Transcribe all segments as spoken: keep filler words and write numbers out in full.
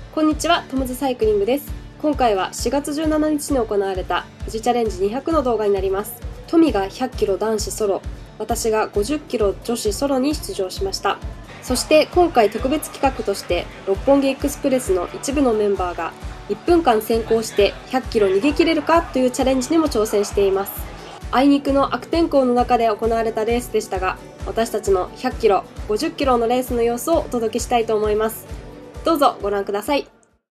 こんにちは、トムズサイクリングです。今回はしがつじゅうしちにちに行われた富士チャレンジにひゃくの動画になります。トミがひゃっキロ男子ソロ、私がごじゅっキロ女子ソロに出場しました。そして今回特別企画として六本木エクスプレスの一部のメンバーがいっぷんかん先行してひゃっキロ逃げ切れるかというチャレンジにも挑戦しています。あいにくの悪天候の中で行われたレースでしたが、私たちのひゃっキロ、ごじゅっキロのレースの様子をお届けしたいと思います。どうぞご覧ください。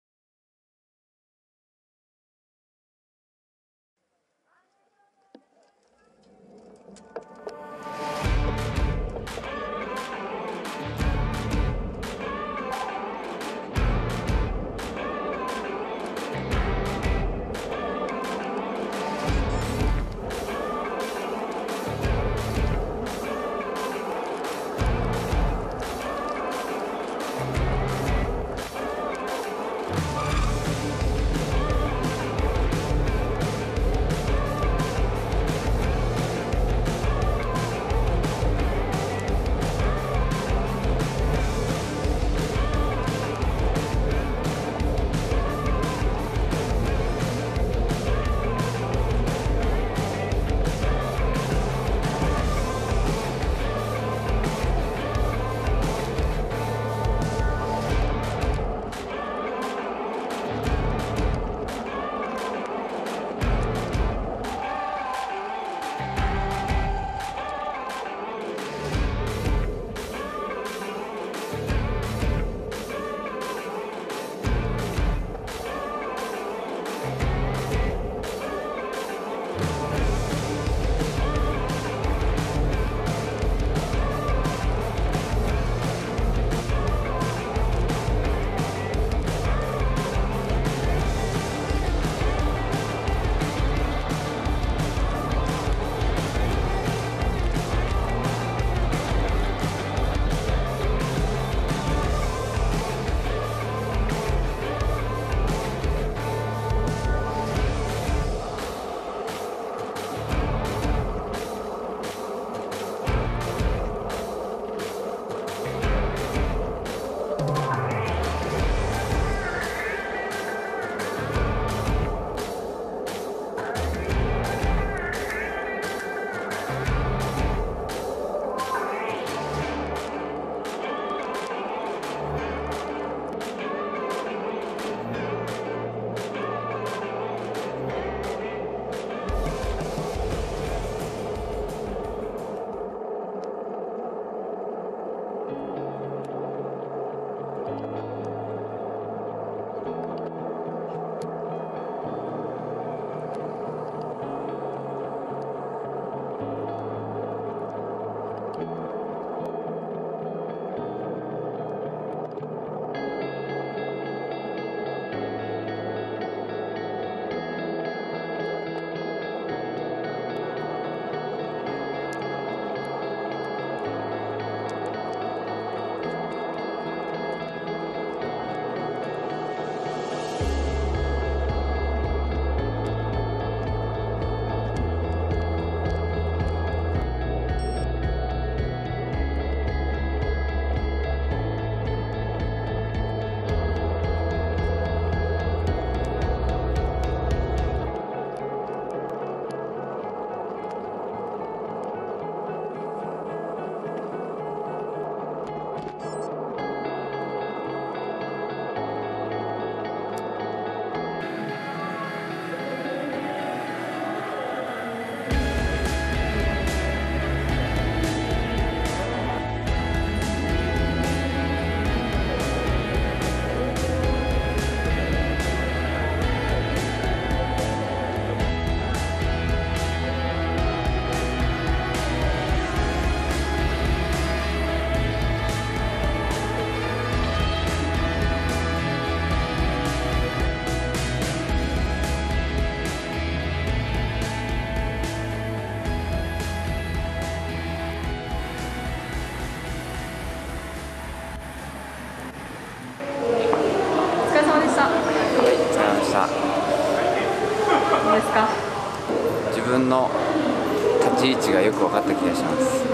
ですか？ 自分の立ち位置がよく分かった気がします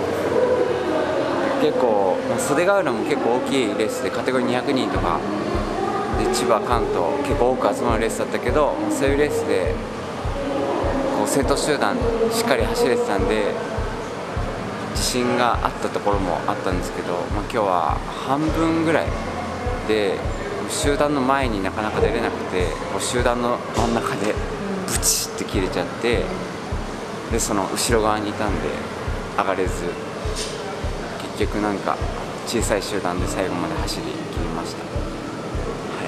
結構袖ヶ浦も結構大きいレースでカテゴリーにひゃくにんとかで千葉、関東結構多く集まるレースだったけど、そういうレースでこう先頭集団しっかり走れてたんで自信があったところもあったんですけど、まあ、今日は半分ぐらいで集団の前になかなか出れなくて、集団の真ん中でブチって切れちゃって、でその後ろ側にいたんで上がれず、結局なんか小さい集団で最後まで走り切りました。はい、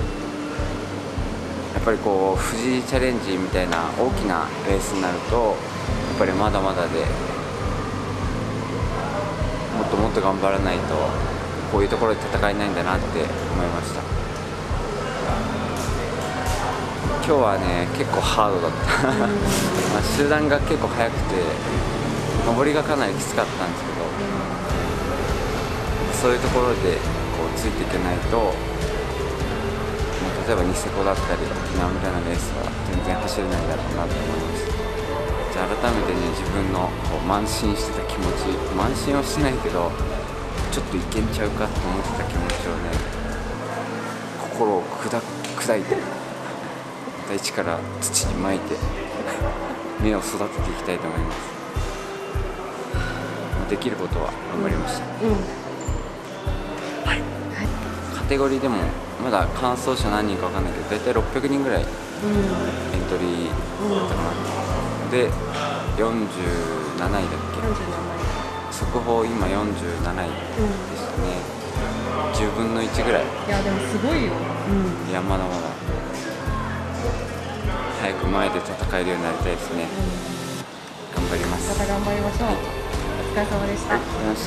やっぱりこう富士チャレンジみたいな大きなレースになるとやっぱりまだまだで、もっともっと頑張らないとこういうところで戦えないんだなって思いました。今日はね結構ハードだったまあ集団が結構速くて上りがかなりきつかったんですけど、そういうところでこうついていけないと、もう例えばニセコだったり沖縄みたいなレースは全然走れないんだろうなと思います。じゃあ改めてね、自分のこう慢心してた気持ち、慢心はしてないけどちょっといけんちゃうかと思ってた気持ちをね、心を砕砕いて大地から土にまいて芽を育てていきたいと思います。できることは頑張りました。うんうん、はい、カテゴリーでもまだ完走者何人か分かんないけど、大体ろっぴゃくにんぐらいエントリーだったかな。うん、でよんじゅうなないだっけ、よんじゅうなない速報今よんじゅうなないでしたね。うん、じゅうぶんのいちぐらい。 いやでもすごいよ。 うん、いやまだまだ早く前で戦えるようになりたいですね。うん、頑張ります。 また頑張りましょう。はい、お疲れ様でした。 ありがとうございました。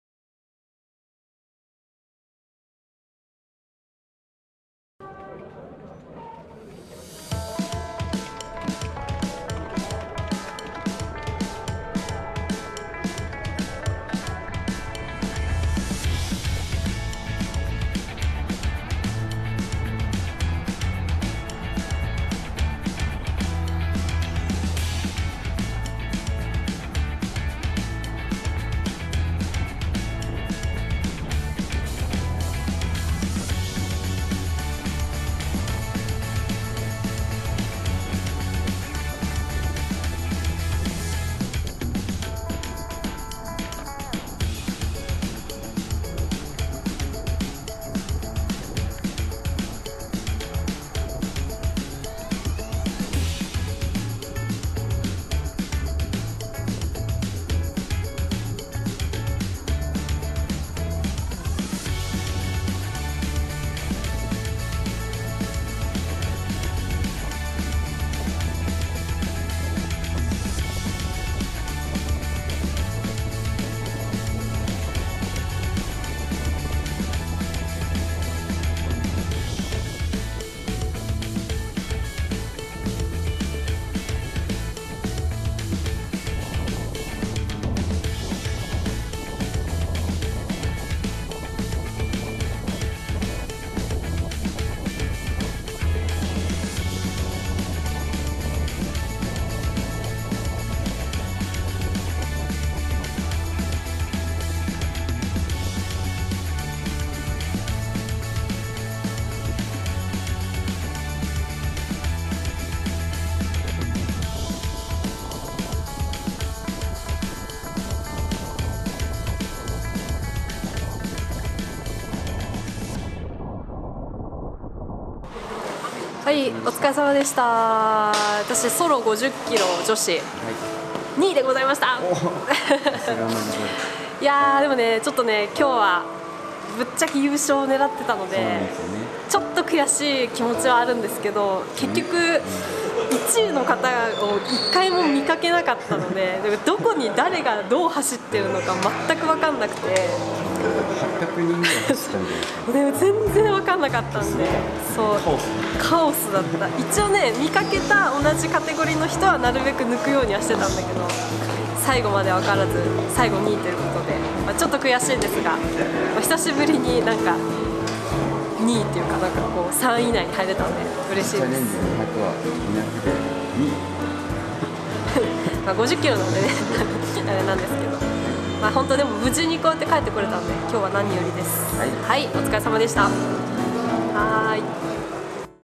はい、お疲れ様でした。私ソロごじゅっキロ女子、はい、にいでございました。いやーでもね、ちょっとね今日はぶっちゃけ優勝を狙ってたので、ね、ちょっと悔しい気持ちはあるんですけど、結局いちいの方をいっかいも見かけなかったので、どこに誰がどう走ってるのか全く分かんなくて、 はっぴゃくにんぐらい走ったんじゃないですか。 でも全然分かんなかったんで、そうカオスだった。一応ね、見かけた同じカテゴリーの人はなるべく抜くようにはしてたんだけど、最後まで分からず最後にいということで、まあ、ちょっと悔しいんですが、まあ、久しぶりになんかにいっていうか、なんかこうさんい以内に入れたんで嬉しいです。まあごじゅっキロなんでねあれなんですけど、まあ本当でも無事にこうやって帰ってこれたんで今日は何よりです。はい、はい、お疲れ様でした。